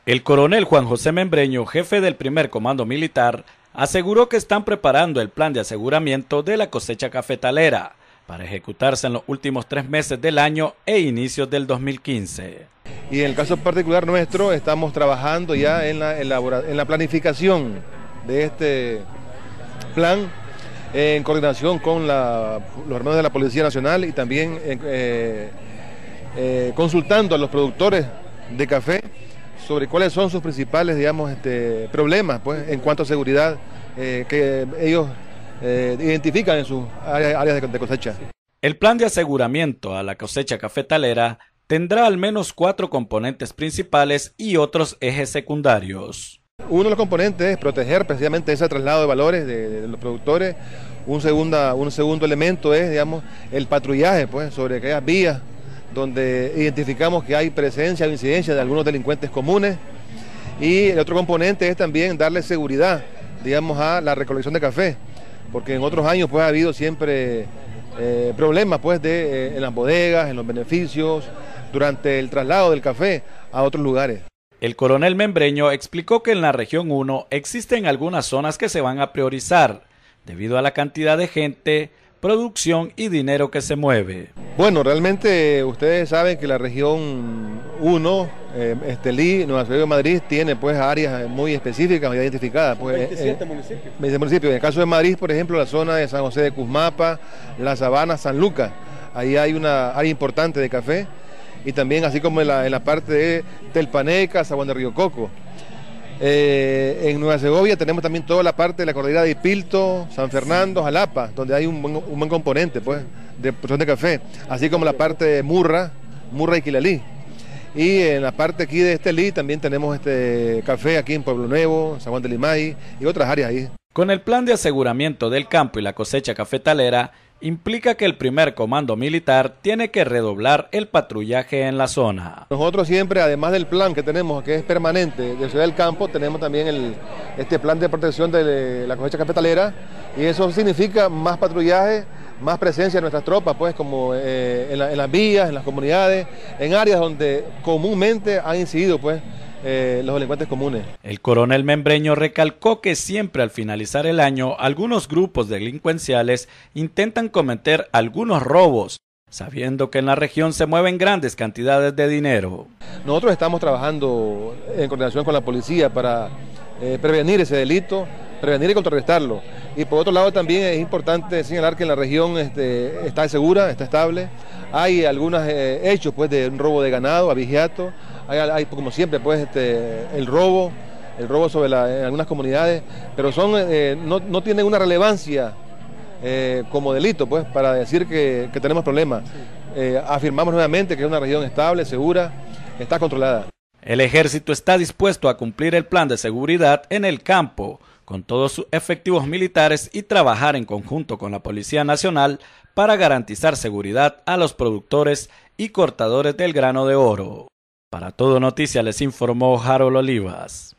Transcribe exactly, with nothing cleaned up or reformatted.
El coronel Juan José Membreño, jefe del primer comando militar, aseguró que están preparando el plan de aseguramiento de la cosecha cafetalera para ejecutarse en los últimos tres meses del año e inicios del dos mil quince. Y en el caso particular nuestro, estamos trabajando ya en la, elabora, en la planificación de este plan en coordinación con la, los hermanos de la Policía Nacional y también eh, eh, consultando a los productores de café sobre cuáles son sus principales, digamos, este, problemas pues, en cuanto a seguridad eh, que ellos eh, identifican en sus áreas, áreas de, de cosecha. El plan de aseguramiento a la cosecha cafetalera tendrá al menos cuatro componentes principales y otros ejes secundarios. Uno de los componentes es proteger precisamente ese traslado de valores de, de los productores. Un, segunda, un segundo elemento es, digamos, el patrullaje pues, sobre aquellas vías donde identificamos que hay presencia o incidencia de algunos delincuentes comunes. Y el otro componente es también darle seguridad, digamos, a la recolección de café, porque en otros años pues ha habido siempre eh, problemas pues, de, eh, en las bodegas, en los beneficios, durante el traslado del café a otros lugares. El coronel Membreño explicó que en la región uno existen algunas zonas que se van a priorizar debido a la cantidad de gente, producción y dinero que se mueve. Bueno, realmente ustedes saben que la región uno, eh, Estelí, Nueva Ciudad de Madrid, tiene pues áreas muy específicas, muy identificadas. Pues, veintisiete eh, municipios. veintisiete municipios. En el caso de Madrid, por ejemplo, la zona de San José de Cusmapa, La Sabana, San Lucas, ahí hay una área importante de café, y también así como en la, en la parte de Telpaneca, Zaguán de Río Coco. Eh, en Nueva Segovia tenemos también toda la parte de la cordillera de Ipilto, San Fernando, Jalapa, donde hay un buen, un buen componente pues, de producción de café, así como la parte de Murra, Murra y Quilalí. Y en la parte aquí de Estelí también tenemos este café aquí en Pueblo Nuevo, San Juan de Limay y otras áreas ahí. Con el plan de aseguramiento del campo y la cosecha cafetalera, implica que el primer comando militar tiene que redoblar el patrullaje en la zona. Nosotros siempre, además del plan que tenemos, que es permanente de Ciudad del Campo, tenemos también el, este plan de protección de la cosecha cafetalera, y eso significa más patrullaje, más presencia de nuestras tropas, pues como eh, en, la, en las vías, en las comunidades, en áreas donde comúnmente han incidido pues Eh, los delincuentes comunes. El coronel Membreño recalcó que siempre al finalizar el año algunos grupos delincuenciales intentan cometer algunos robos, sabiendo que en la región se mueven grandes cantidades de dinero. Nosotros estamos trabajando en coordinación con la policía para eh, prevenir ese delito, prevenir y contrarrestarlo. Y por otro lado también es importante señalar que en la región este, está segura, está estable. Hay algunos eh, hechos pues, de un robo de ganado, abigeato. Hay, hay como siempre pues este, el robo, el robo sobre la, en algunas comunidades, pero son, eh, no, no tienen una relevancia eh, como delito pues para decir que, que tenemos problemas. Eh, afirmamos nuevamente que es una región estable, segura, está controlada. El ejército está dispuesto a cumplir el plan de seguridad en el campo, con todos sus efectivos militares y trabajar en conjunto con la Policía Nacional para garantizar seguridad a los productores y cortadores del grano de oro. Para Todo Noticias les informó Harold Olivas.